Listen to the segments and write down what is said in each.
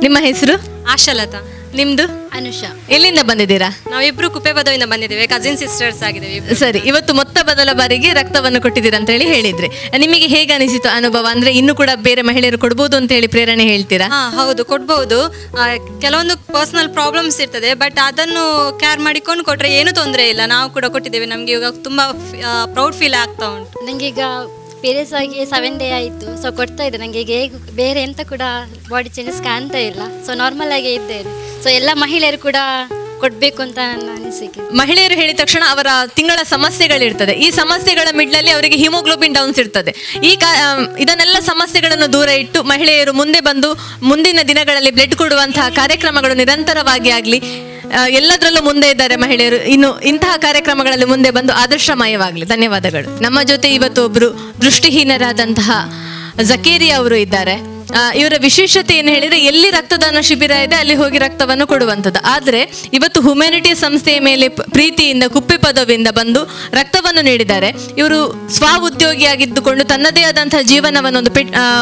ನಿಮ್ಮ ಹೆಸರು? ಆಶಾಲತಾ. ನಿಮ್ದು? ಅನುಷಾ. ಎಲ್ಲಿಂದ ಬಂದಿದ್ದೀರಾ? ನಾವಿಬ್ರು ಕುಪ್ಪೆಪದವಿಂದ ಬಂದಿದ್ದೇವೆ, ಕಸಿನ್ ಸಿಸ್ಟರ್ಸ್ ಆಗಿದ್ದೇವೆ. ಸರಿ, ಇವತ್ತು ಮೊತ್ತ ಮೊದಲ ಬಾರಿಗೆ ರಕ್ತವನ್ನು ಕೊಟ್ಟಿದ್ದೀರಾ ಅಂತ ಹೇಳಿ ಹೇಳಿದ್ರೆ, ನಿಮಗೆ ಹೇಗೆ ಅನಿಸಿತು ಅನುಭವ? ಅಂದ್ರೆ ಇನ್ನು ಕೂಡ ಬೇರೆ ಮಹಿಳೆಯರು ಕೊಡ್ಬೋದು ಅಂತ ಹೇಳಿ ಪ್ರೇರಣೆ ಹೇಳ್ತೀರಾ? ಹೌದು, ಕೊಡ್ಬಹುದು. ಕೆಲವೊಂದು ಪರ್ಸನಲ್ ಪ್ರಾಬ್ಲಮ್ಸ್ ಇರ್ತದೆ, ಬಟ್ ಅದನ್ನು ಕೇರ್ ಮಾಡಿಕೊಂಡು ಕೊಟ್ರೆ ಏನು ತೊಂದರೆ ಇಲ್ಲ. ನಾವು ಕೂಡ ಕೊಟ್ಟಿದ್ದೇವೆ, ನಮ್ಗೆ ಇವಾಗ ತುಂಬಾ ಪ್ರೌಡ್ ಫೀಲ್ ಆಗ್ತಾ ಉಂಟು. ನಂಗೆ ಈಗ ಪೀರಿಯಡ್ಸ್ ಆಗಿ 7 ಡೇ ಆಯಿತು. ಸೊ ಕೊಡ್ತಾ ಇದ್ದೆ. ನನಗೆ ಈಗ ಹೇಗೆ ಬೇರೆ ಎಂತ ಕೂಡ ಬಾಡಿ ಚೇಂಜಸ್ ಕಾಣ್ತಾ ಇಲ್ಲ. ಸೊ ನಾರ್ಮಲ್ ಆಗಿ ಇದ್ದೇನೆ. ಸೊ ಎಲ್ಲ ಮಹಿಳೆಯರು ಕೂಡ ಕೊಡಬೇಕು ಅಂತ ನನ್ನ ಅನಿಸಿಕೆ. ಮಹಿಳೆಯರು ಹೇಳಿದ ತಕ್ಷಣ ಅವರ ತಿಂಗಳ ಸಮಸ್ಯೆಗಳಿರ್ತದೆ. ಈ ಸಮಸ್ಯೆಗಳ ಮಿಡ್ಲಲ್ಲಿ ಅವರಿಗೆ ಹಿಮೋಗ್ಲೋಬಿನ್ ಡೌನ್ಸ್ ಇರ್ತದೆ. ಇದನ್ನೆಲ್ಲ ಸಮಸ್ಯೆಗಳನ್ನು ದೂರ ಇಟ್ಟು ಮಹಿಳೆಯರು ಮುಂದೆ ಬಂದು ಮುಂದಿನ ದಿನಗಳಲ್ಲಿ ಬ್ಲಡ್ ಕೊಡುವಂತಹ ಕಾರ್ಯಕ್ರಮಗಳು ನಿರಂತರವಾಗಿ ಆಗಲಿ, ಎಲ್ಲದರಲ್ಲೂ ಮುಂದೆ ಇದ್ದಾರೆ ಮಹಿಳೆಯರು. ಇನ್ನು ಇಂತಹ ಕಾರ್ಯಕ್ರಮಗಳಲ್ಲಿ ಮುಂದೆ ಬಂದು ಆದರ್ಶಮಯವಾಗಲಿ. ಧನ್ಯವಾದಗಳು. ನಮ್ಮ ಜೊತೆ ಇವತ್ತು ಒಬ್ಬರು ದೃಷ್ಟಿಹೀನರಾದಂತಹ ಜಕೇರಿಯಾ ಅವರು ಇದ್ದಾರೆ. ಇವರ ವಿಶೇಷತೆ ಏನು ಹೇಳಿದರೆ, ಎಲ್ಲಿ ರಕ್ತದಾನ ಶಿಬಿರ ಇದೆ ಅಲ್ಲಿ ಹೋಗಿ ರಕ್ತವನ್ನು ಕೊಡುವಂಥದ್ದು. ಆದರೆ ಇವತ್ತು ಹ್ಯುಮ್ಯಾನಿಟಿ ಸಂಸ್ಥೆಯ ಮೇಲೆ ಪ್ರೀತಿಯಿಂದ ಕುಪ್ಪೆಪದವಿಂದ ಬಂದು ರಕ್ತವನ್ನು ನೀಡಿದ್ದಾರೆ. ಇವರು ಉದ್ಯೋಗಿಯಾಗಿದ್ದುಕೊಂಡು ತನ್ನದೇ ಆದಂತಹ ಜೀವನವನ್ನು ಒಂದು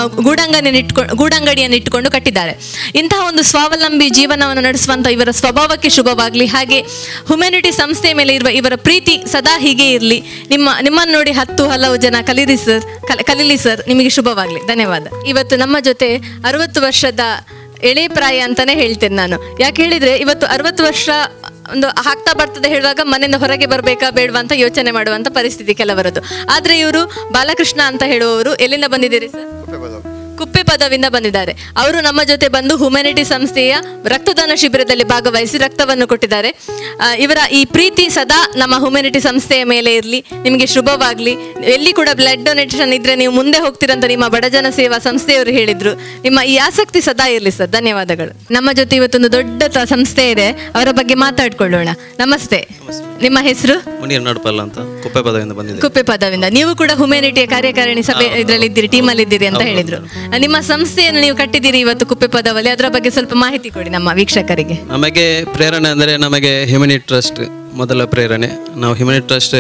ಗೂಡಂಗಡಿಯನ್ನು ಇಟ್ಟುಕೊಂಡು ಕಟ್ಟಿದ್ದಾರೆ. ಇಂತಹ ಒಂದು ಸ್ವಾವಲಂಬಿ ಜೀವನವನ್ನು ನಡೆಸುವಂಥ ಇವರ ಸ್ವಭಾವಕ್ಕೆ ಶುಭವಾಗಲಿ. ಹಾಗೆ ಹ್ಯುಮ್ಯಾನಿಟಿ ಸಂಸ್ಥೆಯ ಮೇಲೆ ಇರುವ ಇವರ ಪ್ರೀತಿ ಸದಾ ಹೀಗೆ ಇರಲಿ. ನಿಮ್ಮನ್ನು ನೋಡಿ ಹಲವು ಜನ ಕಲೀಲಿ ಸರ್. ನಿಮಗೆ ಶುಭವಾಗಲಿ. ಧನ್ಯವಾದ. ಇವತ್ತು ನಮ್ಮ ಜೊತೆ 60 ವರ್ಷದ ಎಳೆ ಪ್ರಾಯ ಅಂತಾನೆ ಹೇಳ್ತೇನೆ ನಾನು. ಯಾಕೆ ಹೇಳಿದ್ರೆ, ಇವತ್ತು 60 ವರ್ಷ ಒಂದು ಆಗ್ತಾ ಬರ್ತದೆ ಹೇಳುವಾಗ ಮನೆಯಿಂದ ಹೊರಗೆ ಬರಬೇಕಾ ಬೇಡವಾ ಅಂತ ಯೋಚನೆ ಮಾಡುವಂತ ಪರಿಸ್ಥಿತಿ ಕೆಲವರದ್ದು. ಆದ್ರೆ ಇವರು ಬಾಲಕೃಷ್ಣ ಅಂತ ಹೇಳುವವರು ಎಲ್ಲಿಂದ ಬಂದಿದ್ದೀರಿ ಸರ್? ಕುಪ್ಪೆಪದವಿಂದ ಬಂದಿದ್ದಾರೆ. ಅವರು ನಮ್ಮ ಜೊತೆ ಬಂದು ಹ್ಯುಮ್ಯಾನಿಟಿ ಸಂಸ್ಥೆಯ ರಕ್ತದಾನ ಶಿಬಿರದಲ್ಲಿ ಭಾಗವಹಿಸಿ ರಕ್ತವನ್ನು ಕೊಟ್ಟಿದ್ದಾರೆ. ಇವರ ಈ ಪ್ರೀತಿ ಸದಾ ನಮ್ಮ ಹ್ಯುಮ್ಯಾನಿಟಿ ಸಂಸ್ಥೆಯ ಮೇಲೆ ಇರಲಿ. ನಿಮಗೆ ಶುಭವಾಗಲಿ. ಎಲ್ಲಿ ಕೂಡ ಬ್ಲಡ್ ಡೊನೇಷನ್ ಇದ್ರೆ ನೀವು ಮುಂದೆ ಹೋಗ್ತೀರಂತ ನಿಮ್ಮ ಬಡಜನ ಸೇವಾ ಸಂಸ್ಥೆಯವರು ಹೇಳಿದ್ರು. ನಿಮ್ಮ ಈ ಆಸಕ್ತಿ ಸದಾ ಇರಲಿ ಸರ್. ಧನ್ಯವಾದಗಳು. ನಮ್ಮ ಜೊತೆ ಇವತ್ತೊಂದು ದೊಡ್ಡ ಸಂಸ್ಥೆ ಇದೆ, ಅವರ ಬಗ್ಗೆ ಮಾತಾಡ್ಕೊಳ್ಳೋಣ. ನಮಸ್ತೆ. ನಿಮ್ಮ ಹೆಸರು? ಮುನೀರ್ ನಡುಪಲ್ಲ ಅಂತ, ಕುಪ್ಪೆಪದವಿಂದ ಬಂದಿದೆ. ಕುಪ್ಪೆಪದವಿಂದ. ನೀವು ಕೂಡ ಹ್ಯುಮ್ಯಾನಿಟಿಯ ಕಾರ್ಯಕಾರಿಣಿ ಸಭೆ ಇದರಲ್ಲಿ ಇದ್ದೀರಿ, ಟೀಮಲ್ಲಿ ಇದ್ದೀರಿ ಅಂತ ಹೇಳಿದ್ರು. ನಿಮ್ಮ ಸಂಸ್ಥೆಯನ್ನು ನೀವು ಕಟ್ಟಿದ್ದೀರಿ ಇವತ್ತು ಕುಪ್ಪೆಪದವಲ್ಲಿ, ಅದರ ಬಗ್ಗೆ ಸ್ವಲ್ಪ ಮಾಹಿತಿ ಕೊಡಿ ನಮ್ಮ ವೀಕ್ಷಕರಿಗೆ. ನಮಗೆ ಪ್ರೇರಣೆ ಅಂದರೆ, ನಮಗೆ ಹ್ಯುಮ್ಯಾನಿಟಿ ಟ್ರಸ್ಟ್ ಮೊದಲ ಪ್ರೇರಣೆ. ನಾವು ಹ್ಯುಮ್ಯಾನಿಟಿ ಟ್ರಸ್ಟ್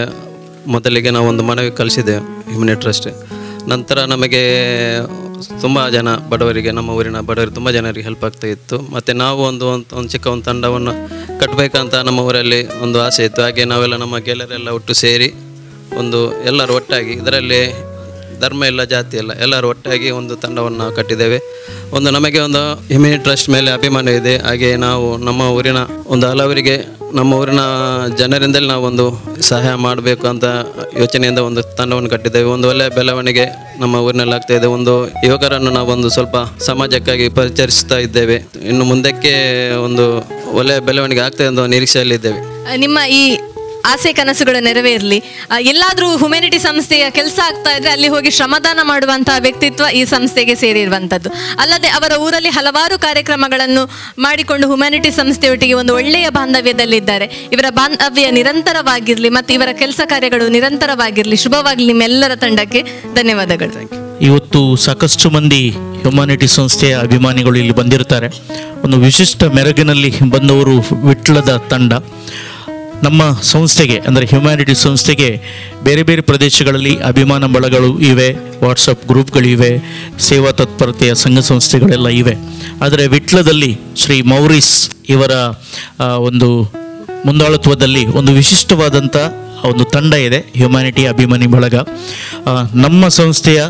ಮೊದಲಿಗೆ ನಾವು ಒಂದು ಮನವಿ ಕಳಿಸಿದ್ದೇವೆ ಹ್ಯುಮ್ಯಾನಿಟಿ ಟ್ರಸ್ಟ್. ನಂತರ ನಮಗೆ ತುಂಬ ಜನ ಬಡವರಿಗೆ, ನಮ್ಮ ಊರಿನ ಬಡವರಿಗೆ ತುಂಬ ಜನರಿಗೆ ಹೆಲ್ಪ್ ಆಗ್ತಾ ಇತ್ತು. ಮತ್ತು ನಾವು ಒಂದು ಚಿಕ್ಕ ಒಂದು ತಂಡವನ್ನು ಕಟ್ಟಬೇಕಂತ ನಮ್ಮ ಊರಲ್ಲಿ ಒಂದು ಆಸೆ ಇತ್ತು. ಹಾಗೆ ನಾವೆಲ್ಲ ನಮ್ಮ ಗೆಳೆಯರೆಲ್ಲ ಒಟ್ಟು ಸೇರಿ ಎಲ್ಲರೂ ಒಟ್ಟಾಗಿ, ಇದರಲ್ಲಿ ಧರ್ಮ ಇಲ್ಲ ಜಾತಿ ಇಲ್ಲ, ಎಲ್ಲರೂ ಒಟ್ಟಾಗಿ ಒಂದು ತಂಡವನ್ನು ಕಟ್ಟಿದ್ದೇವೆ. ನಮಗೆ ಒಂದು ಹ್ಯುಮ್ಯಾನಿಟಿ ಟ್ರಸ್ಟ್ ಮೇಲೆ ಅಭಿಮಾನ ಇದೆ. ಹಾಗೆ ನಾವು ನಮ್ಮ ಊರಿನ ಹಲವರಿಗೆ, ನಮ್ಮ ಊರಿನ ಜನರಿಂದಲೇ ನಾವು ಸಹಾಯ ಮಾಡಬೇಕು ಅಂತ ಯೋಚನೆಯಿಂದ ಒಂದು ತಂಡವನ್ನು ಕಟ್ಟಿದ್ದೇವೆ. ಒಳ್ಳೆಯ ಬೆಳವಣಿಗೆ ನಮ್ಮ ಊರಿನಲ್ಲಿ ಆಗ್ತಾ ಇದೆ. ಯುವಕರನ್ನು ನಾವು ಸ್ವಲ್ಪ ಸಮಾಜಕ್ಕಾಗಿ ಪರಿಚರಿಸ್ತಾ ಇದ್ದೇವೆ. ಇನ್ನು ಮುಂದಕ್ಕೆ ಒಳ್ಳೆಯ ಬೆಳವಣಿಗೆ ಆಗ್ತಾ ಇದೆ ನಿರೀಕ್ಷೆಯಲ್ಲಿದ್ದೇವೆ. ನಿಮ್ಮ ಈ ಆಸೆ ಕನಸುಗಳು ನೆರವೇರಲಿ. ಎಲ್ಲಾದರೂ ಹ್ಯುಮ್ಯಾನಿಟಿ ಸಂಸ್ಥೆಯ ಕೆಲಸ ಆಗ್ತಾ ಇದ್ರೆ ಅಲ್ಲಿ ಹೋಗಿ ಶ್ರಮದಾನ ಮಾಡುವಂತಹ ವ್ಯಕ್ತಿತ್ವ ಈ ಸಂಸ್ಥೆಗೆ ಸೇರಿರುವಂಥದ್ದು. ಅಲ್ಲದೆ ಅವರ ಊರಲ್ಲಿ ಹಲವಾರು ಕಾರ್ಯಕ್ರಮಗಳನ್ನು ಮಾಡಿಕೊಂಡು ಹ್ಯುಮ್ಯಾನಿಟಿ ಸಂಸ್ಥೆಯೊಟ್ಟಿಗೆ ಒಂದು ಒಳ್ಳೆಯ ಬಾಂಧವ್ಯದಲ್ಲಿದ್ದಾರೆ. ಇವರ ಬಾಂಧವ್ಯ ನಿರಂತರವಾಗಿರಲಿ ಮತ್ತು ಇವರ ಕೆಲಸ ಕಾರ್ಯಗಳು ನಿರಂತರವಾಗಿರಲಿ. ಶುಭವಾಗಲಿ ನಿಮ್ಮೆಲ್ಲರ ತಂಡಕ್ಕೆ. ಧನ್ಯವಾದಗಳು. ಇವತ್ತು ಸಾಕಷ್ಟು ಮಂದಿ ಹ್ಯುಮ್ಯಾನಿಟಿ ಸಂಸ್ಥೆಯ ಅಭಿಮಾನಿಗಳು ಇಲ್ಲಿ ಬಂದಿರ್ತಾರೆ. ಒಂದು ವಿಶಿಷ್ಟ ಮೆರಗಿನಲ್ಲಿ ಬಂದವರು ವಿಟ್ಲದ ತಂಡ. ನಮ್ಮ ಸಂಸ್ಥೆಗೆ ಅಂದರೆ ಹ್ಯುಮ್ಯಾನಿಟಿ ಸಂಸ್ಥೆಗೆ ಬೇರೆ ಬೇರೆ ಪ್ರದೇಶಗಳಲ್ಲಿ ಅಭಿಮಾನ ಬಳಗಳು ಇವೆ, ವಾಟ್ಸಪ್ ಗ್ರೂಪ್ಗಳಿವೆ, ಸೇವಾ ತತ್ಪರತೆಯ ಸಂಘ ಸಂಸ್ಥೆಗಳೆಲ್ಲ ಇವೆ. ಆದರೆ ವಿಟ್ಲದಲ್ಲಿ ಶ್ರೀ ಮೌರಿಸ್ ಇವರ ಒಂದು ಮುಂದಾಳತ್ವದಲ್ಲಿ ಒಂದು ವಿಶಿಷ್ಟವಾದಂಥ ಒಂದು ತಂಡ ಇದೆ, ಹ್ಯುಮ್ಯಾನಿಟಿ ಅಭಿಮಾನಿ ಬಳಗ. ನಮ್ಮ ಸಂಸ್ಥೆಯ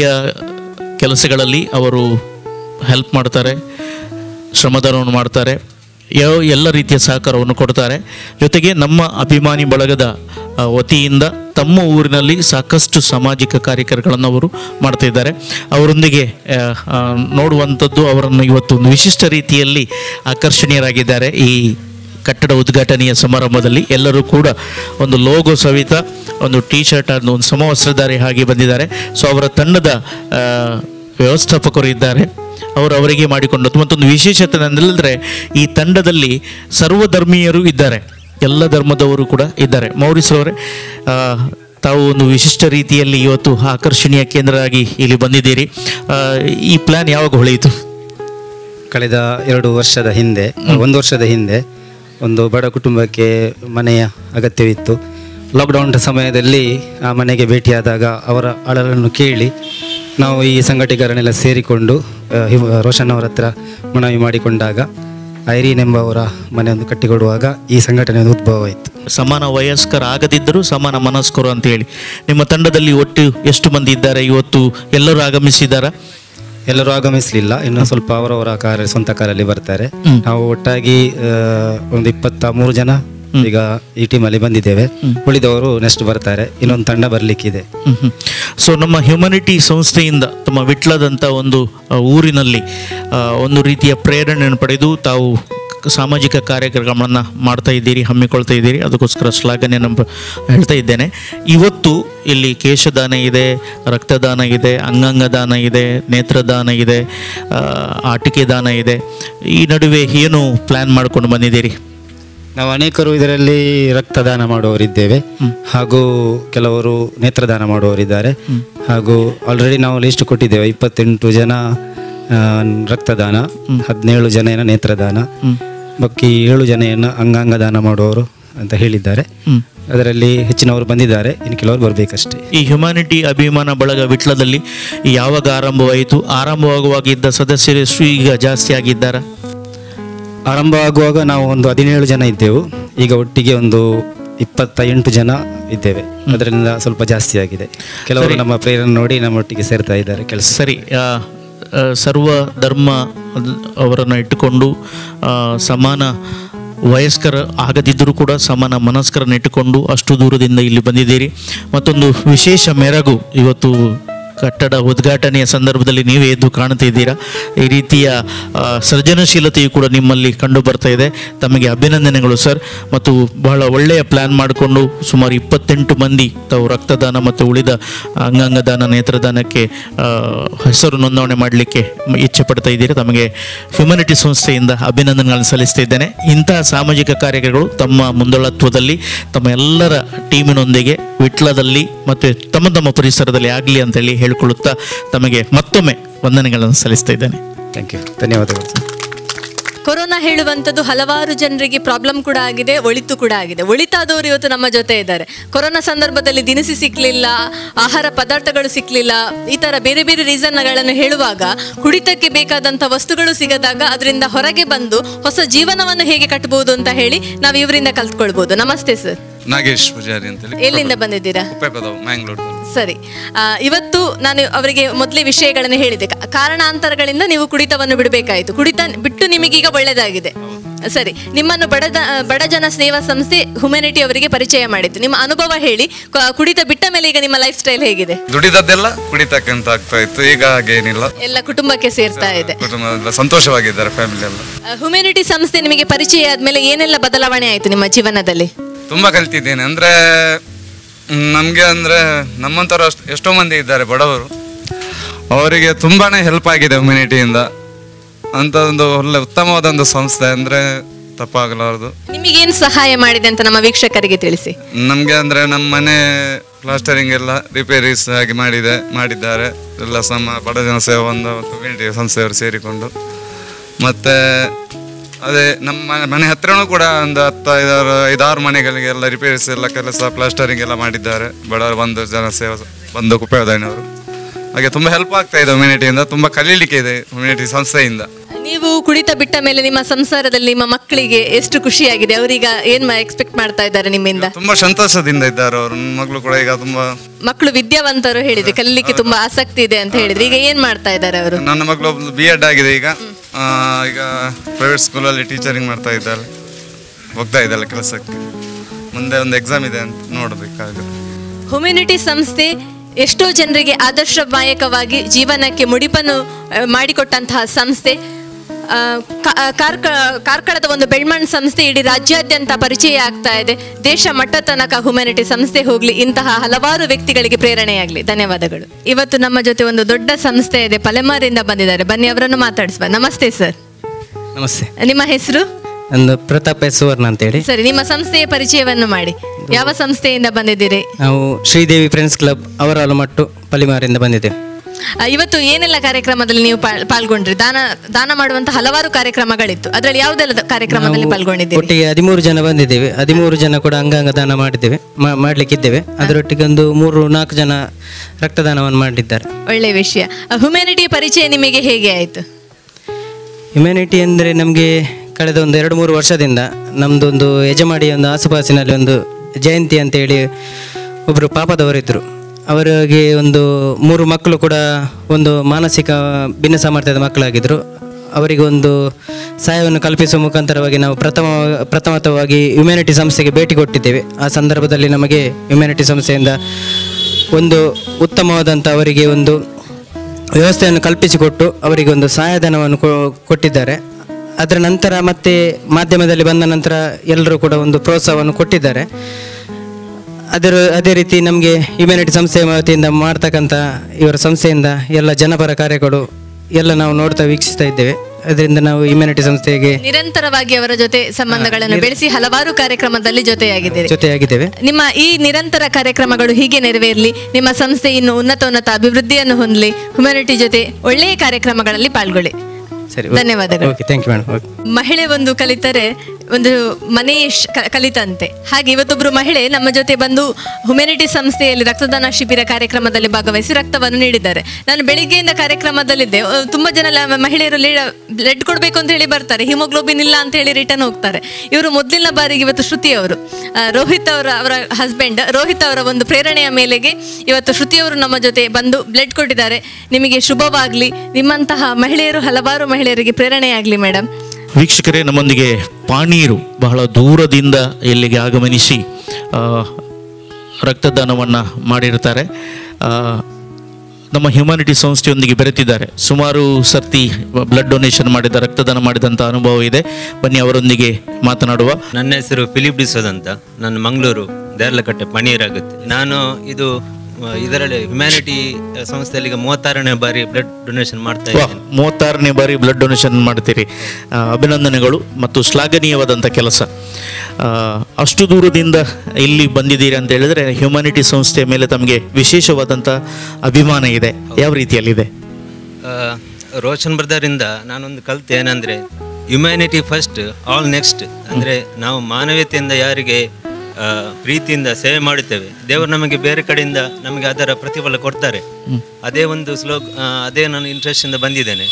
ಕೆಲಸಗಳಲ್ಲಿ ಅವರು ಹೆಲ್ಪ್ ಮಾಡ್ತಾರೆ, ಶ್ರಮದಾನವನ್ನು ಮಾಡ್ತಾರೆ, ಎಲ್ಲ ರೀತಿಯ ಸಹಕಾರವನ್ನು ಕೊಡ್ತಾರೆ. ಜೊತೆಗೆ ನಮ್ಮ ಅಭಿಮಾನಿ ಬಳಗದ ವತಿಯಿಂದ ತಮ್ಮ ಊರಿನಲ್ಲಿ ಸಾಕಷ್ಟು ಸಾಮಾಜಿಕ ಕಾರ್ಯಕ್ರಮಗಳನ್ನು ಅವರು ಮಾಡ್ತಾಯಿದ್ದಾರೆ. ಅವರೊಂದಿಗೆ ನೋಡುವಂಥದ್ದು, ಅವರನ್ನು ಇವತ್ತು ಒಂದು ವಿಶಿಷ್ಟ ರೀತಿಯಲ್ಲಿ ಆಕರ್ಷಣೀಯರಾಗಿದ್ದಾರೆ. ಈ ಕಟ್ಟಡ ಉದ್ಘಾಟನೆಯ ಸಮಾರಂಭದಲ್ಲಿ ಎಲ್ಲರೂ ಕೂಡ ಒಂದು ಲೋಗೋ ಸವಿತ, ಒಂದು ಟೀ ಶರ್ಟ್, ಒಂದು ಸಮವಸ್ತ್ರಧಾರಿ ಹಾಗೆ ಬಂದಿದ್ದಾರೆ. ಸೊ ಅವರ ತಂಡದ ವ್ಯವಸ್ಥಾಪಕರು ಇದ್ದಾರೆ, ಅವರಿಗೆ ಮಾಡಿಕೊಂಡದ್ದು. ಮತ್ತೊಂದು ವಿಶೇಷತೆ ಅಂದರೆ ಈ ತಂಡದಲ್ಲಿ ಸರ್ವಧರ್ಮೀಯರು ಇದ್ದಾರೆ, ಎಲ್ಲ ಧರ್ಮದವರು ಕೂಡ ಇದ್ದಾರೆ. ಮೌರಿಸ್ ಅವರೇ, ತಾವು ಒಂದು ವಿಶಿಷ್ಟ ರೀತಿಯಲ್ಲಿ ಇವತ್ತು ಆಕರ್ಷಣೀಯ ಕೇಂದ್ರವಾಗಿ ಇಲ್ಲಿ ಬಂದಿದ್ದೀರಿ. ಈ ಪ್ಲ್ಯಾನ್ ಯಾವಾಗ ಹೊಳೆಯಿತು? ಕಳೆದ 1 ವರ್ಷದ ಹಿಂದೆ ಒಂದು ಬಡ ಕುಟುಂಬಕ್ಕೆ ಮನೆಯ ಅಗತ್ಯವಿತ್ತು. ಲಾಕ್ಡೌನ್ ಸಮಯದಲ್ಲಿ ಆ ಮನೆಗೆ ಭೇಟಿಯಾದಾಗ ಅವರ ಅಳಲನ್ನು ಕೇಳಿ ನಾವು ಈ ಸಂಘಟಕರನ್ನೆಲ್ಲ ಸೇರಿಕೊಂಡು ರೋಷನ್ ಅವರ ಹತ್ರ ಮನವಿ ಮಾಡಿಕೊಂಡಾಗ ಐರೀನ್ ಎಂಬವರ ಮನೆಯೊಂದು ಕಟ್ಟಿಕೊಡುವಾಗ ಈ ಸಂಘಟನೆ ಉದ್ಭವವಾಯಿತು. ಸಮಾನ ವಯಸ್ಕರ ಆಗದಿದ್ದರೂ ಸಮಾನ ಮನಸ್ಕರು ಅಂತ ಹೇಳಿ ನಿಮ್ಮ ತಂಡದಲ್ಲಿ ಒಟ್ಟು ಎಷ್ಟು ಮಂದಿ ಇದ್ದಾರೆ ಇವತ್ತು? ಎಲ್ಲರೂ ಆಗಮಿಸಿದ್ದಾರಾ? ಎಲ್ಲರೂ ಆಗಮಿಸಲಿಲ್ಲ, ಇನ್ನು ಸ್ವಲ್ಪ ಅವರವರ ಸ್ವಂತ ಕಾರಲ್ಲಿ ಬರ್ತಾರೆ. ನಾವು ಒಟ್ಟಾಗಿ ಒಂದು 23 ಜನ ಈಗ ಈ ಟೀಮಲ್ಲಿ ಬಂದಿದ್ದೇವೆ. ಉಳಿದವರು ನೆಕ್ಸ್ಟ್ ಬರ್ತಾರೆ, ಇನ್ನೊಂದು ತಂಡ ಬರಲಿಕ್ಕಿದೆ. ಸೊ ನಮ್ಮ ಹ್ಯುಮ್ಯಾನಿಟಿ ಸಂಸ್ಥೆಯಿಂದ ತಮ್ಮ ವಿಟ್ಲದಂಥ ಒಂದು ಊರಿನಲ್ಲಿ ಒಂದು ರೀತಿಯ ಪ್ರೇರಣೆಯನ್ನು ಪಡೆದು ತಾವು ಸಾಮಾಜಿಕ ಕಾರ್ಯಕ್ರಮಗಳನ್ನು ಮಾಡ್ತಾ ಇದ್ದೀರಿ, ಹಮ್ಮಿಕೊಳ್ತಾ ಇದ್ದೀರಿ. ಅದಕ್ಕೋಸ್ಕರ ಶ್ಲಾಘನೆಯನ್ನು ಹೇಳ್ತಾ ಇದ್ದೇನೆ. ಇವತ್ತು ಇಲ್ಲಿ ಕೇಶದಾನ ಇದೆ, ರಕ್ತದಾನ ಇದೆ, ಅಂಗಾಂಗ ದಾನ ಇದೆ, ನೇತ್ರದಾನ ಇದೆ, ಆಟಿಕೆ ದಾನ ಇದೆ. ಈ ನಡುವೆ ಏನು ಪ್ಲ್ಯಾನ್ ಮಾಡ್ಕೊಂಡು ಬಂದಿದ್ದೀರಿ? ನಾವು ಅನೇಕರು ಇದರಲ್ಲಿ ರಕ್ತದಾನ ಮಾಡುವವರಿದ್ದೇವೆ, ಹಾಗೂ ಕೆಲವರು ನೇತ್ರದಾನ ಮಾಡುವವರಿದ್ದಾರೆ. ಹಾಗೂ ಆಲ್ರೆಡಿ ನಾವು ಲಿಸ್ಟ್ ಕೊಟ್ಟಿದ್ದೇವೆ, 28 ಜನ ರಕ್ತದಾನ, 17 ಜನ ನೇತ್ರದಾನ, ಬಾಕಿ 7 ಜನ ಅಂಗಾಂಗ ದಾನ ಮಾಡುವವರು ಅಂತ ಹೇಳಿದ್ದಾರೆ. ಅದರಲ್ಲಿ ಹೆಚ್ಚಿನವರು ಬಂದಿದ್ದಾರೆ, ಇನ್ನು ಕೆಲವರು ಬರಬೇಕಷ್ಟೇ. ಈ ಹ್ಯುಮ್ಯಾನಿಟಿ ಅಭಿಮಾನ ಬಳಗ ವಿಟ್ಲದಲ್ಲಿ ಯಾವಾಗ ಆರಂಭವಾಯಿತು? ಆರಂಭವಾಗುವಾಗಿದ್ದ ಸದಸ್ಯರು ಎಷ್ಟು ಈಗ ಜಾಸ್ತಿ ಆಗಿದ್ದಾರಾ? ಆರಂಭವಾಗುವಾಗ ನಾವು ಒಂದು 17 ಜನ ಇದ್ದೆವು, ಈಗ ಒಟ್ಟಿಗೆ ಒಂದು 28 ಜನ ಇದ್ದೇವೆ. ಅದರಿಂದ ಸ್ವಲ್ಪ ಜಾಸ್ತಿ ಆಗಿದೆ. ಕೆಲವರು ನಮ್ಮ ಪ್ರೇರಣೆ ನೋಡಿ ನಮ್ಮೊಟ್ಟಿಗೆ ಸೇರ್ತಾ ಇದ್ದಾರೆ ಕೆಲಸ. ಸರಿ, ಸರ್ವ ಧರ್ಮ ಅವರನ್ನು ಇಟ್ಟುಕೊಂಡು ಸಮಾನ ವಯಸ್ಕರ ಆಗದಿದ್ದರೂ ಕೂಡ ಸಮಾನ ಮನಸ್ಕರನ್ನು ಇಟ್ಟುಕೊಂಡು ಅಷ್ಟು ದೂರದಿಂದ ಇಲ್ಲಿ ಬಂದಿದ್ದೀರಿ. ಮತ್ತೊಂದು ವಿಶೇಷ ಮೆರಗು ಇವತ್ತು ಕಟ್ಟಡ ಉದ್ಘಾಟನೆಯ ಸಂದರ್ಭದಲ್ಲಿ ನೀವೇ ಎದ್ದು ಕಾಣ್ತಿದ್ದೀರಾ. ಈ ರೀತಿಯ ಸೃಜನಶೀಲತೆಯು ಕೂಡ ನಿಮ್ಮಲ್ಲಿ ಕಂಡು ಬರ್ತಾ ಇದೆ. ತಮಗೆ ಅಭಿನಂದನೆಗಳು ಸರ್. ಮತ್ತು ಬಹಳ ಒಳ್ಳೆಯ ಪ್ಲ್ಯಾನ್ ಮಾಡಿಕೊಂಡು ಸುಮಾರು 28 ಮಂದಿ ತಾವು ರಕ್ತದಾನ ಮತ್ತು ಉಳಿದ ಅಂಗಾಂಗ ದಾನ, ನೇತ್ರದಾನಕ್ಕೆ ಹೆಸರು ನೋಂದಣಿ ಮಾಡಲಿಕ್ಕೆ ಇಚ್ಛೆ ಪಡ್ತಾ ಇದ್ದೀರಾ. ತಮಗೆ ಹ್ಯುಮ್ಯಾನಿಟಿ ಸಂಸ್ಥೆಯಿಂದ ಅಭಿನಂದನೆಗಳನ್ನು ಸಲ್ಲಿಸ್ತಾ ಇದ್ದೇನೆ. ಇಂತಹ ಸಾಮಾಜಿಕ ಕಾರ್ಯಗಳು ತಮ್ಮ ಮುಂದಾಳತ್ವದಲ್ಲಿ ತಮ್ಮ ಎಲ್ಲರ ಟೀಮಿನೊಂದಿಗೆ ವಿಟ್ಲದಲ್ಲಿ ಮತ್ತು ತಮ್ಮ ತಮ್ಮ ಪರಿಸರದಲ್ಲಿ ಆಗಲಿ ಅಂತೇಳಿ ಹೇಳಿಕೊಳ್ಳುತ್ತಾ ತಮಗೆ ಮತ್ತೊಮ್ಮೆ ವಂದನೆಗಳನ್ನು ಸಲ್ಲಿಸ್ತಾ ಇದ್ದೇನೆ. ಥ್ಯಾಂಕ್ ಯು, ಧನ್ಯವಾದಗಳು. ಕೊರೋನಾ ಹೇಳುವಂಥದ್ದು ಹಲವಾರು ಜನರಿಗೆ ಪ್ರಾಬ್ಲಮ್ ಕೂಡ ಆಗಿದೆ, ಒಳಿತು ಕೂಡ ಆಗಿದೆ. ಒಳಿತಾದವರು ಇವತ್ತು ನಮ್ಮ ಜೊತೆ ಇದ್ದಾರೆ. ಕೊರೋನಾ ಸಂದರ್ಭದಲ್ಲಿ ದಿನಸಿ ಸಿಕ್ಕಲಿಲ್ಲ, ಆಹಾರ ಪದಾರ್ಥಗಳು ಸಿಕ್ಕಲಿಲ್ಲ, ಈ ಥರ ಬೇರೆ ಬೇರೆ ರೀಸನ್ಗಳನ್ನು ಹೇಳುವಾಗ ಕುಡಿತಕ್ಕೆ ಬೇಕಾದಂಥ ವಸ್ತುಗಳು ಸಿಗದಾಗ ಅದರಿಂದ ಹೊರಗೆ ಬಂದು ಹೊಸ ಜೀವನವನ್ನು ಹೇಗೆ ಕಟ್ಟಬಹುದು ಅಂತ ಹೇಳಿ ನಾವು ಇವರಿಂದ ಕಲ್ತ್ಕೊಳ್ಬೋದು. ನಮಸ್ತೆ ಸರ್. ನಾಗೇಶ್ ಪೂಜಾರಿ ಅಂತೇಳಿ. ಎಲ್ಲಿಂದ ಬಂದಿದ್ದೀರಾ? ಮ್ಯಾಂಗ್ಳೂರ್. ಸರಿ, ಇವತ್ತು ನಾನು ಅವರಿಗೆ ಮೊದಲೇ ವಿಷಯಗಳನ್ನು ಹೇಳಿದೆ. ಕಾರಣಾಂತರಗಳಿಂದ ನೀವು ಕುಡಿತವನ್ನು ಬಿಡಬೇಕಾಯಿತು. ಕುಡಿತ ಬಿಟ್ಟು ನಿಮಗೀಗ ಒಳ್ಳೆಯದಾಗಿದೆ. ಸರಿ, ನಿಮ್ಮನ್ನು ಬಡಜನ ಸೇವಾ ಸಂಸ್ಥೆ ಹ್ಯುಮ್ಯಾನಿಟಿ ಅವರಿಗೆ ಪರಿಚಯ ಮಾಡಿತ್ತು. ನಿಮ್ಮ ಅನುಭವ ಹೇಳಿ. ಕುಡಿತ ಬಿಟ್ಟ ಮೇಲೆ ಈಗ ನಿಮ್ಮ ಲೈಫ್ ಸ್ಟೈಲ್ ಹೇಗಿದೆ? ದುಡಿದದ್ದೆಲ್ಲ ಕುಡಿತಕ್ಕೆ ಅಂತ ಆಗ್ತಾ ಇತ್ತು, ಈಗ ಹಾಗೇನಿಲ್ಲ. ಎಲ್ಲ ಕುಟುಂಬಕ್ಕೆ ಸೇರ್ತಾ ಇದೆ, ಸಂತೋಷವಾಗಿದ್ದಾರೆ ಫ್ಯಾಮಿಲಿ ಎಲ್ಲ. ಹ್ಯುಮ್ಯಾನಿಟಿ ಸಂಸ್ಥೆ ನಿಮಗೆ ಪರಿಚಯ ಆದ್ಮೇಲೆ ಏನೆಲ್ಲ ಬದಲಾವಣೆ ಆಯಿತು ನಿಮ್ಮ ಜೀವನದಲ್ಲಿ? ತುಂಬಾ ಕಲ್ತಿದ್ದೇನೆ. ಅಂದ್ರೆ ನಮ್ಗೆ ಅಂದ್ರೆ ನಮ್ಮಂತರ ಎಷ್ಟೋ ಮಂದಿ ಇದ್ದಾರೆ ಬಡವರು, ಅವರಿಗೆ ತುಂಬಾನೇ ಹೆಲ್ಪ್ ಆಗಿದೆ ಹ್ಯುಮ್ಯಾನಿಟಿಯಿಂದ ಅಂತ ಒಂದು ಒಳ್ಳೆ ಉತ್ತಮವಾದ ಒಂದು ಸಂಸ್ಥೆ ಅಂದ್ರೆ ತಪ್ಪಾಗಲಾರದು. ನಿಮಗೇನು ಸಹಾಯ ಮಾಡಿದೆ ಅಂತ ನಮ್ಮ ವೀಕ್ಷಕರಿಗೆ ತಿಳಿಸಿ. ನಮ್ಗೆ ಅಂದ್ರೆ ನಮ್ಮ ಮನೆ ಪ್ಲಾಸ್ಟರಿಂಗ್ ಎಲ್ಲ ರಿಪೇರೀಸ್ ಆಗಿ ಮಾಡಿದ್ದಾರೆ ಎಲ್ಲ ಬಡಜನ ಸೇವಾ ಒಂದು ಹ್ಯುಮ್ಯಾನಿಟಿ ಸಂಸ್ಥೆಯವರು ಸೇರಿಕೊಂಡು. ಮತ್ತೆ ಅದೇ ನಮ್ಮ ಮನೆ ಹತ್ರನೂ ಕೂಡ ಒಂದು 5-6 ಮನೆಗಳಿಗೆ ಎಲ್ಲ ರಿಪೇರೀಸ್ ಎಲ್ಲ ಕೆಲಸ ಪ್ಲಾಸ್ಟರಿಂಗ್ ಎಲ್ಲ ಮಾಡಿದ್ದಾರೆ ಬಡವರು ಬಂದು ಕುಪ್ಪೇದಾಯಿನವರು. ಹಾಗೆ ತುಂಬ ಹೆಲ್ಪ್ ಆಗ್ತಾ ಇದೆ ಹ್ಯುಮ್ಯಾನಿಟಿಯಿಂದ, ತುಂಬ ಕಲೀಲಿಕ್ಕೆ ಇದೆ ಹ್ಯುಮ್ಯಾನಿಟಿ ಸಂಸ್ಥೆಯಿಂದ. ನೀವು ಕುಡಿತ ಬಿಟ್ಟ ಮೇಲೆ ನಿಮ್ಮ ಸಂಸಾರದಲ್ಲಿ ನಿಮ್ಮ ಮಕ್ಕಳಿಗೆ ಎಷ್ಟು ಖುಷಿಯಾಗಿದೆ? ಅವರೀಗ ಏನ್ ಎಕ್ಸ್ಪೆಕ್ಟ್ ಮಾಡ್ತಾ ಇದ್ದಾರೆ ನಿಮ್ಮಿಂದ? ತುಂಬಾ ಸಂತೋಷದಿಂದ ಇದ್ದಾರೆ ಅವರು. ಮಕ್ಕಳು ಕೂಡ ಈಗ ತುಂಬಾ ಮಕ್ಕಳು ವಿದ್ಯಾವಂತರು ಹೇಳಿದ್ರೆ, ಕಲೀಲಿಕ್ಕೆ ತುಂಬಾ ಆಸಕ್ತಿ ಇದೆ ಅಂತ ಹೇಳಿದ್ರೆ, ಈಗ ಏನ್ ಮಾಡ್ತಾ ಇದ್ದಾರೆ ಅವರು? ನನ್ನ ಮಗಳು B.Ed ಆಗಿದೆ, ಈಗ ಪ್ರೈವೇಟ್ ಸ್ಕೂಲಲ್ಲಿ ಟೀಚರಿಂಗ್ ಮಾಡ್ತಾ ಇದ್ದಾಳೆ, ಹೋಗ್ತಾ ಇದ್ದಾಳೆ ಕೆಲಸಕ್ಕೆ. ಮುಂದೆ ಒಂದು ಎಕ್ಸಾಮ್ ಇದೆ ಅಂತ ನೋಡಬೇಕಾಗುತ್ತೆ. ಹ್ಯುಮ್ಯಾನಿಟಿ ಸಂಸ್ಥೆ ಎಷ್ಟೋ ಜನರಿಗೆ ಆದರ್ಶದಾಯಕವಾಗಿ ಜೀವನಕ್ಕೆ ಮುಡಿಪನ್ನು ಮಾಡಿಕೊಟ್ಟಂತಹ ಸಂಸ್ಥೆ. ಕಾರ್ಕಳದ ಒಂದು ಬೆಳ್ಮಣ್ ಸಂಸ್ಥೆ ಇಡೀ ರಾಜ್ಯಾದ್ಯಂತ ಪರಿಚಯ ಆಗ್ತಾ ಇದೆ. ದೇಶ ಮಟ್ಟ ತನಕ ಹ್ಯುಮ್ಯಾನಿಟಿ ಸಂಸ್ಥೆ ಹೋಗ್ಲಿ, ಇಂತಹ ಹಲವಾರು ವ್ಯಕ್ತಿಗಳಿಗೆ ಪ್ರೇರಣೆಯಾಗಲಿ. ಧನ್ಯವಾದಗಳು. ಇವತ್ತು ನಮ್ಮ ಜೊತೆ ಒಂದು ದೊಡ್ಡ ಸಂಸ್ಥೆ ಇದೆ, ಪಲೆಮಾರಿಂದ ಬಂದಿದ್ದಾರೆ. ಬನ್ನಿ ಅವರನ್ನು ಮಾತಾಡಿಸುವ. ನಮಸ್ತೆ ಸರ್. ನಮಸ್ತೆ. ನಿಮ್ಮ ಹೆಸರು? ನಂದು ಪ್ರತಾಪ್ ಸುವರ್ಣ ಅಂತೇಳಿ. ಸರಿ, ನಿಮ್ಮ ಸಂಸ್ಥೆಯ ಪರಿಚಯವನ್ನು ಮಾಡಿ. ಯಾವ ಸಂಸ್ಥೆಯಿಂದ ಬಂದಿದ್ದೀರಿ? ನಾವು ಶ್ರೀದೇವಿ ಫ್ರೆಂಡ್ಸ್ ಕ್ಲಬ್ ಅವರ ಮಟ್ಟು ಪಲಿಮಾರಿಂದ ಬಂದಿದ್ದೇವೆ. ಇವತ್ತು ಏನೆಲ್ಲ ಕಾರ್ಯಕ್ರಮದಲ್ಲಿ ನೀವು ಪಾಲ್ಗೊಂಡ್ರಿ? ದಾನ ಮಾಡುವಂತ ಹಲವಾರು ಕಾರ್ಯಕ್ರಮಗಳಿತ್ತು, ಅದರಲ್ಲಿ ಯಾವುದೆಲ್ಲ ಕಾರ್ಯಕ್ರಮದಲ್ಲಿ ಪಾಲ್ಗೊಂಡಿದ್ದೀರಿ? ಒಟ್ಟಿಗೆ 13 ಜನ ಬಂದಿದ್ದೇವೆ. 13 ಜನ ಕೂಡ ಅಂಗಾಂಗ ದಾನ ಮಾಡಿದ್ದೇವೆ, ಮಾಡಲಿಕ್ಕಿದ್ದೇವೆ. ಅದರೊಟ್ಟಿಗೆ ಒಂದು 3-4 ಜನ ರಕ್ತದಾನವನ್ನು ಮಾಡಿದ್ದಾರೆ. ಒಳ್ಳೆಯ ವಿಷಯ. ಹ್ಯುಮ್ಯಾನಿಟಿ ಪರಿಚಯ ನಿಮಗೆ ಹೇಗೆ ಆಯಿತು? ಹ್ಯುಮ್ಯಾನಿಟಿ ಅಂದರೆ ನಮಗೆ ಕಳೆದ ಒಂದು 2-3 ವರ್ಷದಿಂದ ನಮ್ಮದೊಂದು ಯಜಮಾಡಿಯ ಒಂದು ಆಸುಪಾಸಿನಲ್ಲಿ ಒಂದು ಜಯಂತಿ ಅಂತೇಳಿ ಒಬ್ಬರು ಪಾಪದವರಿದ್ದರು. ಅವರಿಗೆ ಒಂದು 3 ಮಕ್ಕಳು ಕೂಡ ಒಂದು ಮಾನಸಿಕ ಭಿನ್ನ ಸಾಮರ್ಥ್ಯದ ಮಕ್ಕಳಾಗಿದ್ದರು. ಅವರಿಗೆ ಒಂದು ಸಹಾಯವನ್ನು ಕಲ್ಪಿಸುವ ಮುಖಾಂತರವಾಗಿ ನಾವು ಪ್ರಥಮತವಾಗಿ ಹ್ಯುಮ್ಯಾನಿಟಿ ಸಂಸ್ಥೆಗೆ ಭೇಟಿ ಕೊಟ್ಟಿದ್ದೇವೆ. ಆ ಸಂದರ್ಭದಲ್ಲಿ ನಮಗೆ ಹ್ಯುಮ್ಯಾನಿಟಿ ಸಂಸ್ಥೆಯಿಂದ ಒಂದು ಉತ್ತಮವಾದಂಥ ಅವರಿಗೆ ಒಂದು ವ್ಯವಸ್ಥೆಯನ್ನು ಕಲ್ಪಿಸಿಕೊಟ್ಟು ಅವರಿಗೆ ಒಂದು ಸಹಾಯಧನವನ್ನು ಕೊಟ್ಟಿದ್ದಾರೆ. ಅದರ ನಂತರ ಮತ್ತೆ ಮಾಧ್ಯಮದಲ್ಲಿ ಬಂದ ನಂತರ ಎಲ್ಲರೂ ಕೂಡ ಒಂದು ಪ್ರೋತ್ಸಾಹವನ್ನು ಕೊಟ್ಟಿದ್ದಾರೆ. ಅದೇ ರೀತಿ ನಮಗೆ ಹ್ಯುಮ್ಯಾನಿಟಿ ಸಂಸ್ಥೆಯ ವತಿಯಿಂದ ಮಾಡ್ತಕ್ಕಂಥ ಇವರ ಸಂಸ್ಥೆಯಿಂದ ಎಲ್ಲ ಜನಪರ ಕಾರ್ಯಗಳು ಎಲ್ಲ ನಾವು ನೋಡ್ತಾ ವೀಕ್ಷಿಸ್ತಾ ಇದ್ದೇವೆ. ಅದರಿಂದ ನಾವು ಹ್ಯುಮ್ಯಾನಿಟಿ ಸಂಸ್ಥೆಗೆ ನಿರಂತರವಾಗಿ ಅವರ ಜೊತೆ ಸಂಬಂಧಗಳನ್ನು ಬೆಳೆಸಿ ಹಲವಾರು ಕಾರ್ಯಕ್ರಮದಲ್ಲಿ ಜೊತೆಯಾಗಿದ್ದೇವೆ. ನಿಮ್ಮ ಈ ನಿರಂತರ ಕಾರ್ಯಕ್ರಮಗಳು ಹೀಗೆ ನೆರವೇರಲಿ, ನಿಮ್ಮ ಸಂಸ್ಥೆ ಇನ್ನು ಉನ್ನತ ಅಭಿವೃದ್ಧಿಯನ್ನು ಹೊಂದಲಿ, ಹ್ಯುಮ್ಯಾನಿಟಿ ಜೊತೆ ಒಳ್ಳೆಯ ಕಾರ್ಯಕ್ರಮಗಳಲ್ಲಿ ಪಾಲ್ಗೊಳ್ಳಿ. ಸರಿ, ಧನ್ಯವಾದಗಳು. Thank you madam. ಮಹಿಳೆ ಒಂದು ಕಲಿತರೆ ಒಂದು ಮನೆ ಕಲಿತಂತೆ. ಹಾಗೆ ಇವತ್ತೊಬ್ರು ಮಹಿಳೆ ನಮ್ಮ ಜೊತೆ ಬಂದು ಹ್ಯುಮ್ಯಾನಿಟಿ ಸಂಸ್ಥೆಯಲ್ಲಿ ರಕ್ತದಾನ ಶಿಬಿರ ಕಾರ್ಯಕ್ರಮದಲ್ಲಿ ಭಾಗವಹಿಸಿ ರಕ್ತವನ್ನು ನೀಡಿದ್ದಾರೆ. ನಾನು ಬೆಳಿಗ್ಗೆಯಿಂದ ಕಾರ್ಯಕ್ರಮದಲ್ಲಿದ್ದೆ. ತುಂಬಾ ಜನ ಮಹಿಳೆಯರು ಬ್ಲಡ್ ಕೊಡಬೇಕು ಅಂತ ಹೇಳಿ ಬರ್ತಾರೆ, ಹಿಮೋಗ್ಲೋಬಿನ್ ಇಲ್ಲ ಅಂತ ಹೇಳಿ ರಿಟರ್ನ್ ಹೋಗ್ತಾರೆ. ಇವರು ಮೊದಲಿನ ಬಾರಿಗೆ ಇವತ್ತು ಶ್ರುತಿ ಅವರು, ರೋಹಿತ್ ಅವರ ಹಸ್ಬೆಂಡ್ ರೋಹಿತ್ ಅವರ ಒಂದು ಪ್ರೇರಣೆಯ ಮೇಲೆಗೆ ಇವತ್ತು ಶ್ರುತಿ ಅವರು ನಮ್ಮ ಜೊತೆ ಬಂದು ಬ್ಲಡ್ ಕೊಟ್ಟಿದ್ದಾರೆ. ನಿಮಗೆ ಶುಭವಾಗಲಿ, ನಿಮ್ಮಂತಹ ಮಹಿಳೆಯರು ಹಲವಾರು ಮಹಿಳೆಯರಿಗೆ ಪ್ರೇರಣೆಯಾಗಲಿ ಮೇಡಮ್. ವೀಕ್ಷಕರೇ, ನಮ್ಮೊಂದಿಗೆ ಪಾಣೀರು ಬಹಳ ದೂರದಿಂದ ಇಲ್ಲಿಗೆ ಆಗಮನಿಸಿ ರಕ್ತದಾನವನ್ನು ಮಾಡಿರ್ತಾರೆ. ನಮ್ಮ ಹ್ಯುಮ್ಯಾನಿಟಿ ಸಂಸ್ಥೆಯೊಂದಿಗೆ ಬೆರೆತಿದ್ದಾರೆ. ಸುಮಾರು ಸರ್ತಿ ಬ್ಲಡ್ ಡೊನೇಷನ್ ಮಾಡಿದ ರಕ್ತದಾನ ಮಾಡಿದಂಥ ಅನುಭವ ಇದೆ. ಬನ್ನಿ ಅವರೊಂದಿಗೆ ಮಾತನಾಡುವ. ನನ್ನ ಹೆಸರು ಫಿಲಿಪ್ ಡಿಸೋದ್ ಅಂತ. ನಾನು ಮಂಗಳೂರು ದೇರ್ಲಕಟ್ಟೆ ಪಣೀರಾಗುತ್ತೆ. ನಾನು ಇದರಲ್ಲಿ ಹ್ಯುಮ್ಯಾನಿಟಿ ಸಂಸ್ಥೆಯಲ್ಲಿ ಈಗ 36ನೇ ಬಾರಿ ಬ್ಲಡ್ ಡೊನೇಷನ್ ಮಾಡ್ತಾ ಇದ್ದೀನಿ. 36ನೇ ಬಾರಿ ಬ್ಲಡ್ ಡೊನೇಷನ್ ಮಾಡ್ತೀರಿ, ಅಭಿನಂದನೆಗಳು ಮತ್ತು ಶ್ಲಾಘನೀಯವಾದಂಥ ಕೆಲಸ. ಅಷ್ಟು ದೂರದಿಂದ ಇಲ್ಲಿ ಬಂದಿದ್ದೀರಿ ಅಂತ ಹೇಳಿದ್ರೆ ಹ್ಯುಮ್ಯಾನಿಟಿ ಸಂಸ್ಥೆಯ ಮೇಲೆ ತಮಗೆ ವಿಶೇಷವಾದಂಥ ಅಭಿಮಾನ ಇದೆ. ಯಾವ ರೀತಿಯಲ್ಲಿದೆ? ರೋಷನ್ ಬ್ರದರಿಂದ ನಾನೊಂದು ಕಲಿತೆ ಏನಂದರೆ, ಹ್ಯುಮ್ಯಾನಿಟಿ ಫಸ್ಟ್ ಆಲ್ ನೆಕ್ಸ್ಟ್. ಅಂದರೆ ನಾವು ಮಾನವೀಯತೆಯಿಂದ ಯಾರಿಗೆ ಪ್ರೀತಿಯಿಂದ ಸೇವೆ ಮಾಡುತ್ತೇವೆ, ದೇವರು ನಮಗೆ ಬೇರೆ ಕಡೆಯಿಂದ ನಮಗೆ ಅದರ ಪ್ರತಿಫಲ ಕೊಡ್ತಾರೆ. ಅದೇ ಒಂದು ಅದೇ ನಾನು ಇಂಟ್ರೆಸ್ಟ್ ಇಂದ ಬಂದಿದ್ದೇನೆ.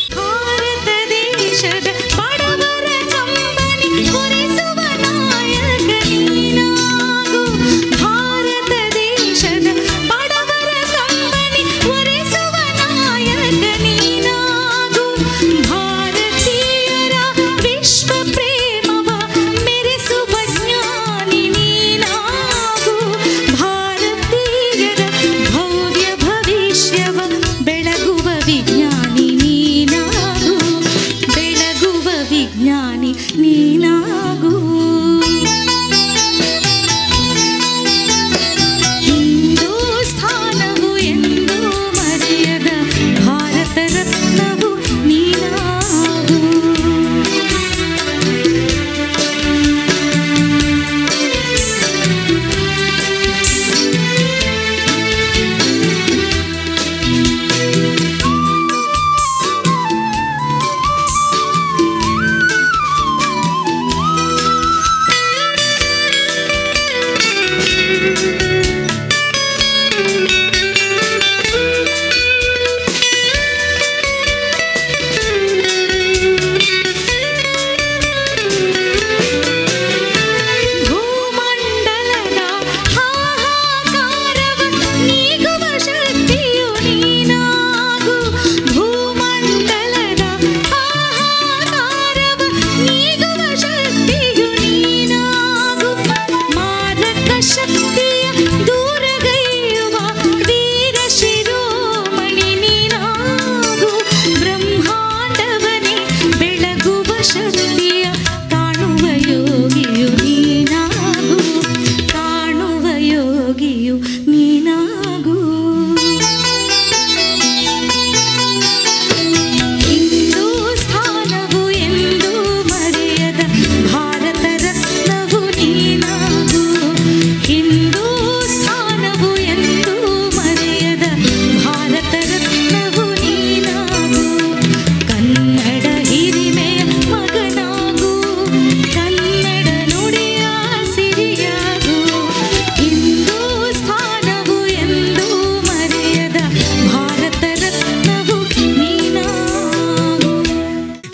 ಬೆಳಗುವ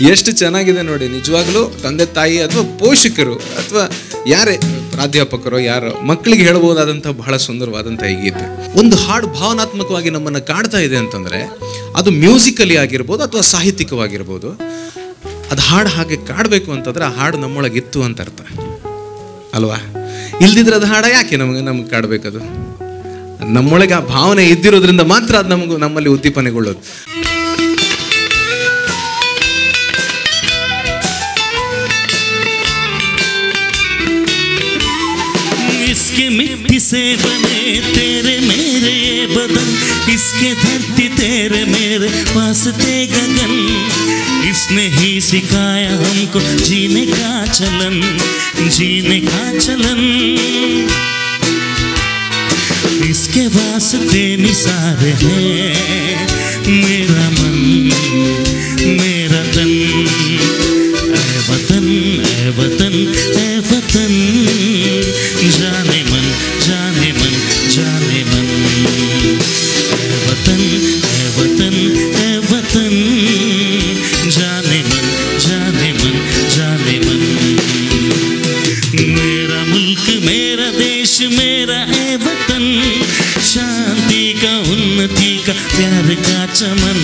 ಎಷ್ಟು ಚೆನ್ನಾಗಿದೆ ನೋಡಿ. ನಿಜವಾಗ್ಲೂ ತಂದೆ ತಾಯಿ ಅಥವಾ ಪೋಷಕರು ಅಥವಾ ಯಾರೇ ಪ್ರಾಧ್ಯಾಪಕರು ಯಾರೋ ಮಕ್ಕಳಿಗೆ ಹೇಳ್ಬೋದಾದಂಥ ಬಹಳ ಸುಂದರವಾದಂಥ ಈ ಗೀತೆ. ಒಂದು ಹಾಡು ಭಾವನಾತ್ಮಕವಾಗಿ ನಮ್ಮನ್ನು ಕಾಡ್ತಾ ಇದೆ ಅಂತಂದರೆ ಅದು ಮ್ಯೂಸಿಕಲಿ ಆಗಿರ್ಬೋದು ಅಥವಾ ಸಾಹಿತ್ಯಿಕವಾಗಿರ್ಬೋದು. ಅದು ಹಾಡು ಹಾಗೆ ಕಾಡಬೇಕು ಅಂತಂದ್ರೆ ಆ ಹಾಡು ನಮ್ಮೊಳಗಿತ್ತು ಅಂತ ಅರ್ಥ ಅಲ್ವಾ? ಇಲ್ದಿದ್ರೆ ಅದು ಹಾಡ ಯಾಕೆ ನಮ್ಗೆ ಕಾಡಬೇಕದು? ನಮ್ಮೊಳಗೆ ಆ ಭಾವನೆ ಇದ್ದಿರೋದ್ರಿಂದ ಮಾತ್ರ ಅದು ನಮ್ಮಲ್ಲಿ ಉದ್ದೀಪನೆಗೊಳ್ಳೋದು. इसके मिट्टी से बने तेरे मेरे ये बदन, इसके धरती तेरे मेरे वास्ते गगन, इसने ही सिखाया हमको जीने का चलन, जीने का चलन। इसके वास्ते निसार है मेरा मन मेरा तन, ऐ वतन ऐ वतन ऐ वतन, जाने मन जाने मन जाने मन, ऐ वतन ऐ वतन ऐ वतन, जाने मन जाने मन जाने मन। मेरा मुल्क मेरा देश मेरा ऐ वतन, शांति का उन्नति का प्यार का चमन।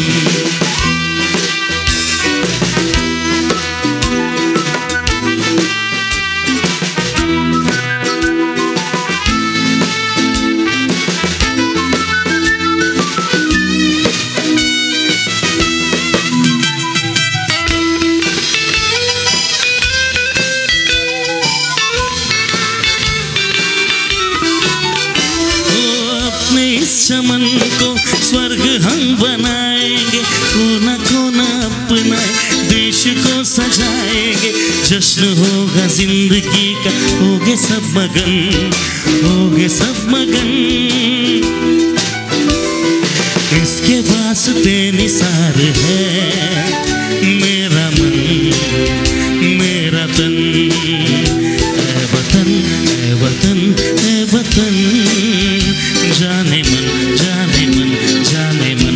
चमन को स्वर्ग हम बनाएंगे, कोना कोना अपना देश को सजाएंगे, जश्न होगा जिंदगी का, होगे सब मगन होगे सब मगन। इसके वास्ते निसार है मेरा मन मेरा तन, ऐ वतन ऐ वतन ऐ वतन, जाने मन जाने मन जाने मन।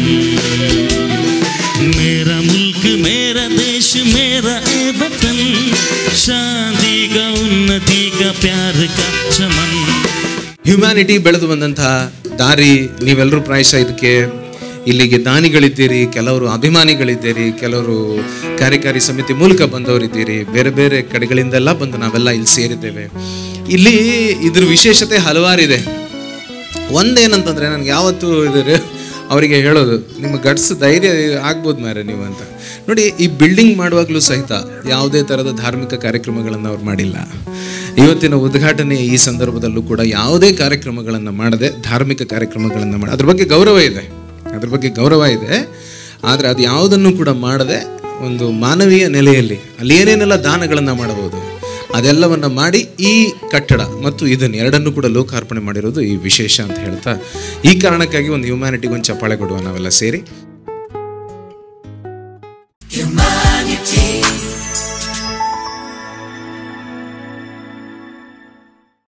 मेरा मुल्क मेरा देश मेरा ऐ वतन, शांति का उन्नति का प्यार का चमन। ಹ್ಯುಮ್ಯಾನಿಟಿ ಬೆಳೆದು ಬಂದಂತಹ ದಾರಿ ನೀವೆಲ್ಲರೂ ಪ್ರಾಯಶಃ ಇದಕ್ಕೆ ಇಲ್ಲಿಗೆ ದಾನಿಗಳಿದ್ದೀರಿ, ಕೆಲವರು ಅಭಿಮಾನಿಗಳಿದ್ದೀರಿ, ಕೆಲವರು ಕಾರ್ಯಕಾರಿ ಸಮಿತಿ ಮೂಲಕ ಬಂದವರಿದ್ದೀರಿ, ಬೇರೆ ಬೇರೆ ಕಡೆಗಳಿಂದೆಲ್ಲ ಬಂದು ನಾವೆಲ್ಲ ಇಲ್ಲಿ ಸೇರಿದ್ದೇವೆ. ಇಲ್ಲಿ ಇದ್ರ ವಿಶೇಷತೆ ಹಲವಾರಿದೆ. ಒಂದೇನಂತಂದರೆ ನನಗೆ ಯಾವತ್ತೂ ಇದ್ರೆ ಅವರಿಗೆ ಹೇಳೋದು, ನಿಮ್ಮ ಗಟ್ಸ್ ಧೈರ್ಯ ಆಗ್ಬೋದು ಮಾರೆ ನೀವು ಅಂತ. ನೋಡಿ, ಈ ಬಿಲ್ಡಿಂಗ್ ಮಾಡುವಾಗಲೂ ಸಹಿತ ಯಾವುದೇ ಥರದ ಧಾರ್ಮಿಕ ಕಾರ್ಯಕ್ರಮಗಳನ್ನು ಅವ್ರು ಮಾಡಿಲ್ಲ. ಇವತ್ತಿನ ಉದ್ಘಾಟನೆ ಈ ಸಂದರ್ಭದಲ್ಲೂ ಕೂಡ ಯಾವುದೇ ಕಾರ್ಯಕ್ರಮಗಳನ್ನು ಮಾಡದೆ ಧಾರ್ಮಿಕ ಕಾರ್ಯಕ್ರಮಗಳನ್ನು ಮಾಡಿ, ಅದ್ರ ಬಗ್ಗೆ ಗೌರವ ಇದೆ, ಆದರೆ ಅದು ಯಾವುದನ್ನು ಕೂಡ ಮಾಡದೆ ಒಂದು ಮಾನವೀಯ ನೆಲೆಯಲ್ಲಿ ಅಲ್ಲಿ ಏನೇನೆಲ್ಲ ದಾನಗಳನ್ನು ಮಾಡಬಹುದು ಅದೆಲ್ಲವನ್ನು ಮಾಡಿ ಈ ಕಟ್ಟಡ ಮತ್ತು ಇದನ್ನು ಎರಡನ್ನೂ ಕೂಡ ಲೋಕಾರ್ಪಣೆ ಮಾಡಿರೋದು ಈ ವಿಶೇಷ ಅಂತ ಹೇಳ್ತಾ, ಈ ಕಾರಣಕ್ಕಾಗಿ ಒಂದು ಹ್ಯುಮ್ಯಾನಿಟಿಗೆ ಒಂದು ಚಪ್ಪಾಳೆ ಕೊಡುವ ನಾವೆಲ್ಲ ಸೇರಿ.